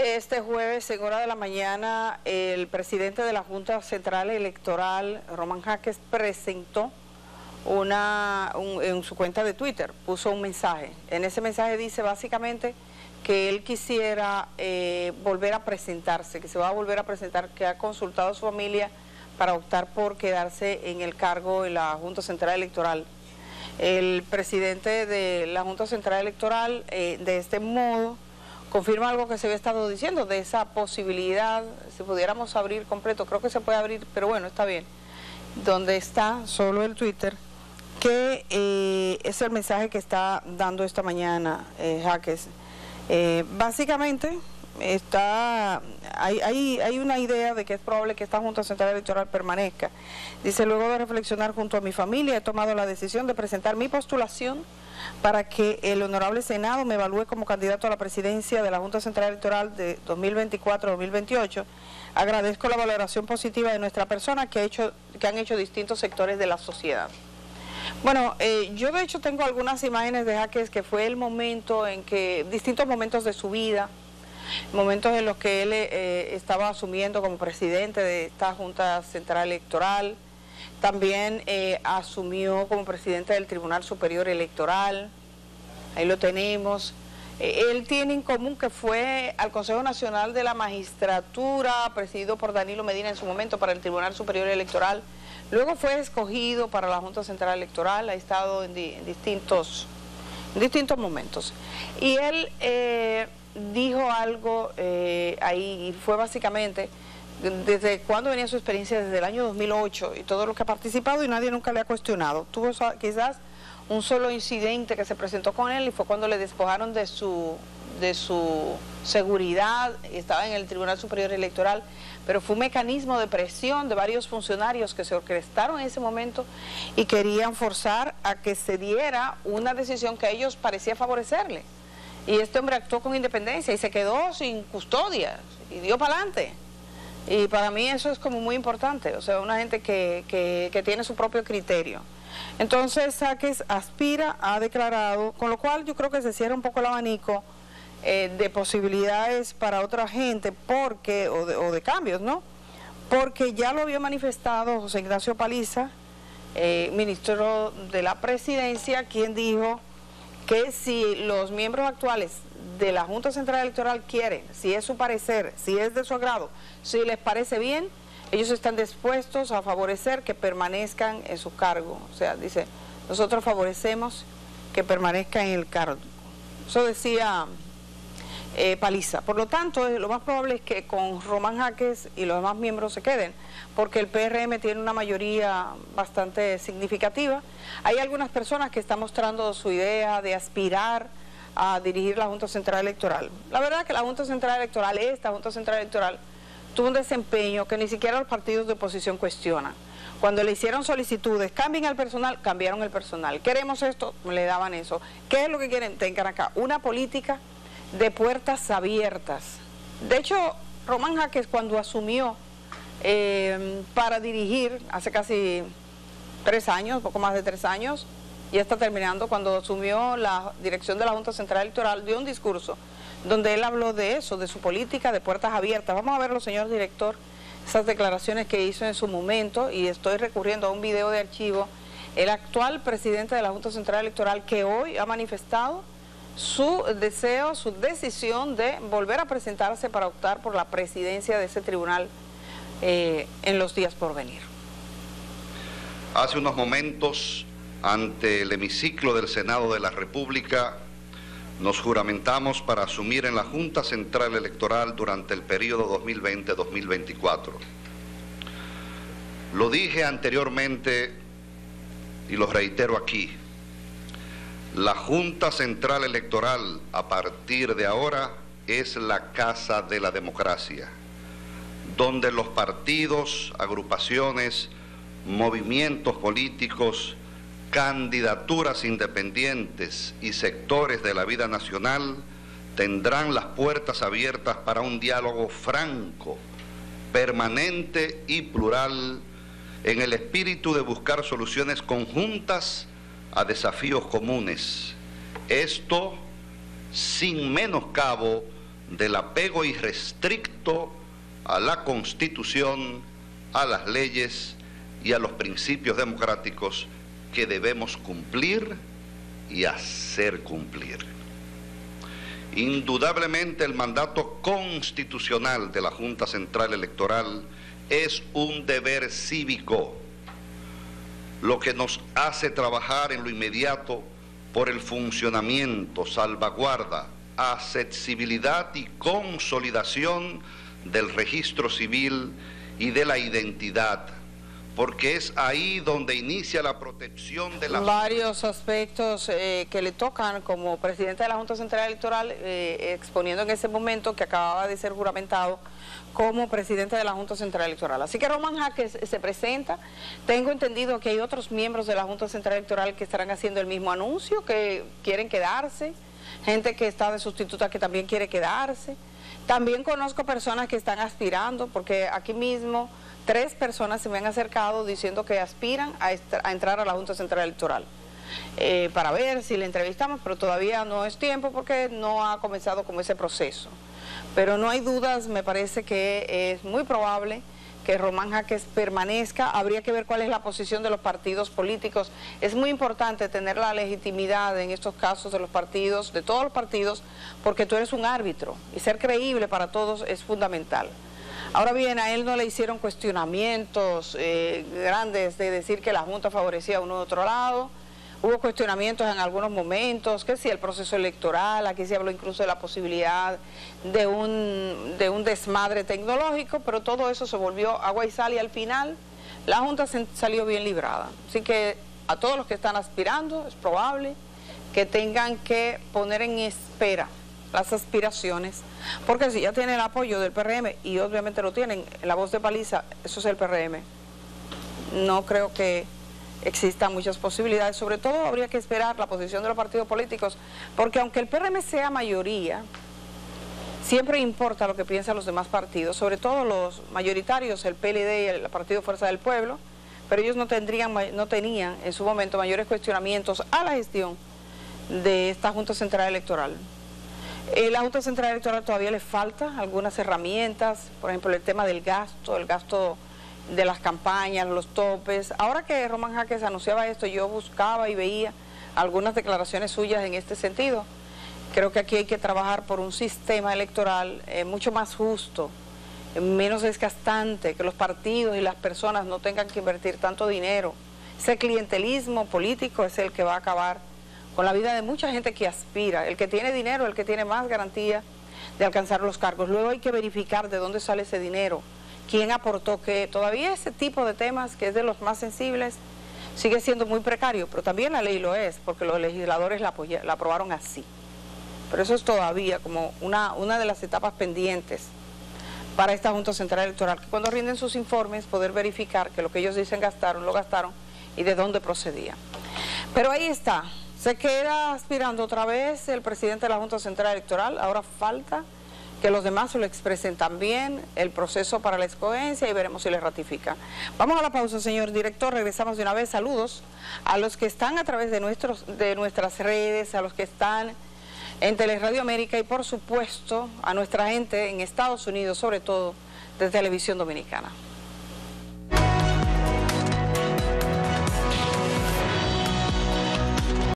Este jueves, en hora de la mañana, el presidente de la Junta Central Electoral, Román Jaques, presentó en su cuenta de Twitter, puso un mensaje. En ese mensaje dice básicamente que él quisiera volver a presentarse, que se va a volver a presentar, que ha consultado a su familia para optar por quedarse en el cargo en la Junta Central Electoral. El presidente de la Junta Central Electoral, de este modo, confirma algo que se había estado diciendo, de esa posibilidad, si pudiéramos abrir completo, creo que se puede abrir, pero bueno, está bien, donde está solo el Twitter, que es el mensaje que está dando esta mañana Jaques. Básicamente hay una idea de que es probable que esta Junta Central Electoral permanezca. Dice: luego de reflexionar junto a mi familia, he tomado la decisión de presentar mi postulación para que el Honorable Senado me evalúe como candidato a la presidencia de la Junta Central Electoral de 2024-2028. Agradezco la valoración positiva de nuestra persona que han hecho distintos sectores de la sociedad. Bueno, yo de hecho tengo algunas imágenes de Jaques, que fue el momento en que, distintos momentos de su vida, momentos en los que él estaba asumiendo como presidente de esta Junta Central Electoral. También asumió como presidente del Tribunal Superior Electoral, ahí lo tenemos. Él tiene en común que fue al Consejo Nacional de la Magistratura, presidido por Danilo Medina en su momento para el Tribunal Superior Electoral. Luego fue escogido para la Junta Central Electoral, ha estado en distintos momentos. Y él dijo algo ahí, y fue básicamente desde cuándo venía su experiencia, desde el año 2008 y todo lo que ha participado, y nadie nunca le ha cuestionado. Tuvo quizás un solo incidente que se presentó con él, y fue cuando le despojaron de su seguridad, estaba en el Tribunal Superior Electoral, pero fue un mecanismo de presión de varios funcionarios que se orquestaron en ese momento y querían forzar a que se diera una decisión que a ellos parecía favorecerle. Y este hombre actuó con independencia y se quedó sin custodia y dio para adelante. Y para mí eso es como muy importante, o sea, una gente que tiene su propio criterio. Entonces Jaques aspira, ha declarado, con lo cual yo creo que se cierra un poco el abanico de posibilidades para otra gente, porque o de cambios, ¿no? Porque ya lo había manifestado José Ignacio Paliza, ministro de la Presidencia, quien dijo que si los miembros actuales de la Junta Central Electoral quieren, si es su parecer, si es de su agrado, si les parece bien, ellos están dispuestos a favorecer que permanezcan en su cargo. O sea, dice, nosotros favorecemos que permanezcan en el cargo. Eso decía Paliza. Por lo tanto, lo más probable es que con Román Jaques y los demás miembros se queden, porque el PRM tiene una mayoría bastante significativa. Hay algunas personas que están mostrando su idea de aspirar a dirigir la Junta Central Electoral. La verdad es que la Junta Central Electoral, esta Junta Central Electoral, tuvo un desempeño que ni siquiera los partidos de oposición cuestionan. Cuando le hicieron solicitudes, cambien al personal, cambiaron el personal. Queremos esto, le daban eso. ¿Qué es lo que quieren? Tengan acá una política de puertas abiertas. De hecho, Román Jaques, cuando asumió para dirigir, hace casi 3 años, poco más de 3 años, ya está terminando, cuando asumió la dirección de la Junta Central Electoral, dio un discurso donde él habló de eso, de su política de puertas abiertas. Vamos a verlo, señor director, esas declaraciones que hizo en su momento, y estoy recurriendo a un video de archivo, el actual presidente de la Junta Central Electoral, que hoy ha manifestado su deseo, su decisión de volver a presentarse para optar por la presidencia de ese tribunal en los días por venir. Hace unos momentos, ante el hemiciclo del Senado de la República, nos juramentamos para asumir en la Junta Central Electoral durante el periodo 2020-2024. Lo dije anteriormente y lo reitero aquí. La Junta Central Electoral, a partir de ahora, es la casa de la democracia, donde los partidos, agrupaciones, movimientos políticos, candidaturas independientes y sectores de la vida nacional tendrán las puertas abiertas para un diálogo franco, permanente y plural, en el espíritu de buscar soluciones conjuntas a desafíos comunes. Esto sin menoscabo del apego irrestricto a la Constitución, a las leyes y a los principios democráticos que debemos cumplir y hacer cumplir. Indudablemente el mandato constitucional de la Junta Central Electoral es un deber cívico, lo que nos hace trabajar en lo inmediato por el funcionamiento, salvaguarda, accesibilidad y consolidación del registro civil y de la identidad, porque es ahí donde inicia la protección de la... Varios aspectos que le tocan como presidente de la Junta Central Electoral, exponiendo en ese momento que acababa de ser juramentado como presidente de la Junta Central Electoral. Así que Román Jaques se presenta. Tengo entendido que hay otros miembros de la Junta Central Electoral que estarán haciendo el mismo anuncio, que quieren quedarse, gente que está de sustituta que también quiere quedarse. También conozco personas que están aspirando, porque aquí mismo 3 personas se me han acercado diciendo que aspiran a entrar a la Junta Central Electoral para ver si le entrevistamos, pero todavía no es tiempo porque no ha comenzado como ese proceso. Pero no hay dudas, me parece que es muy probable que Román Jaques permanezca. Habría que ver cuál es la posición de los partidos políticos. Es muy importante tener la legitimidad en estos casos de los partidos, de todos los partidos, porque tú eres un árbitro y ser creíble para todos es fundamental. Ahora bien, a él no le hicieron cuestionamientos grandes de decir que la Junta favorecía a uno de otro lado. Hubo cuestionamientos en algunos momentos, que si el proceso electoral, aquí se habló incluso de la posibilidad de un desmadre tecnológico, pero todo eso se volvió agua y sal y al final la Junta salió bien librada. Así que a todos los que están aspirando es probable que tengan que poner en espera las aspiraciones, porque si ya tienen el apoyo del PRM, y obviamente lo tienen, la voz de Paliza, eso es el PRM, no creo que existan muchas posibilidades. Sobre todo habría que esperar la posición de los partidos políticos, porque aunque el PRM sea mayoría, siempre importa lo que piensan los demás partidos, sobre todo los mayoritarios, el PLD y el Partido Fuerza del Pueblo, pero ellos no tenían en su momento mayores cuestionamientos a la gestión de esta Junta Central Electoral. La Junta Central Electoral todavía le falta algunas herramientas, por ejemplo el tema del gasto, de las campañas, los topes. Ahora que Román Jaques anunciaba esto, yo buscaba y veía algunas declaraciones suyas en este sentido. Creo que aquí hay que trabajar por un sistema electoral mucho más justo, menos desgastante, que los partidos y las personas no tengan que invertir tanto dinero. Ese clientelismo político es el que va a acabar con la vida de mucha gente que aspira. El que tiene dinero, el que tiene más garantía de alcanzar los cargos. Luego hay que verificar de dónde sale ese dinero, quién aportó qué. Todavía ese tipo de temas, que es de los más sensibles, sigue siendo muy precario, pero también la ley lo es, porque los legisladores la aprobaron así. Pero eso es todavía como una de las etapas pendientes para esta Junta Central Electoral, que cuando rinden sus informes poder verificar que lo que ellos dicen gastaron, lo gastaron y de dónde procedía. Pero ahí está, se queda aspirando otra vez el presidente de la Junta Central Electoral. Ahora falta que los demás se lo expresen también, el proceso para la escogencia, y veremos si le ratifica. Vamos a la pausa, señor director, regresamos de una vez. Saludos a los que están a través de nuestras redes, a los que están en Teleradio América y por supuesto a nuestra gente en Estados Unidos, sobre todo de Televisión Dominicana.